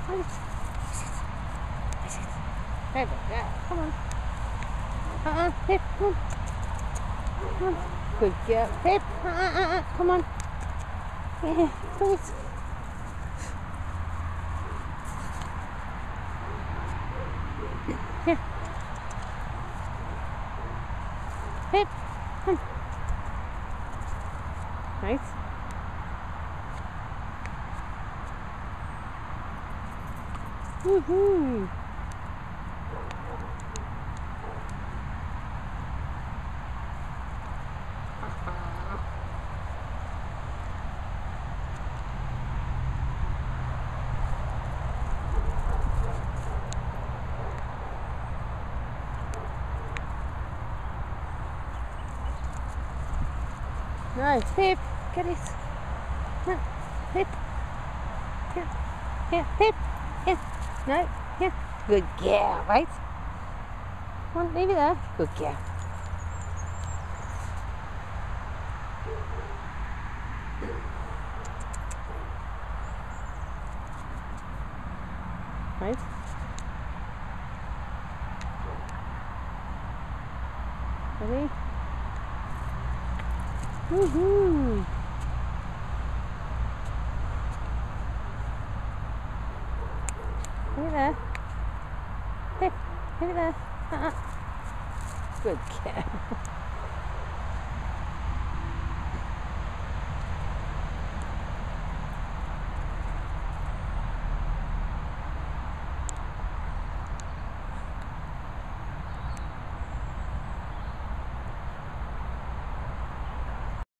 Wait. There we go. Come on. Pip, come on. Come on. Good girl. Pip, come on. Yeah, please. Here. Pip, come. Nice. Woohoo! No, Pip, get it. Pip. Here, here, Pip. Here. No, here. Good girl, right? Come on, leave it there. Good girl. Right? Ready? Woohoo! Leave it there. Pip, leave it there. Good girl.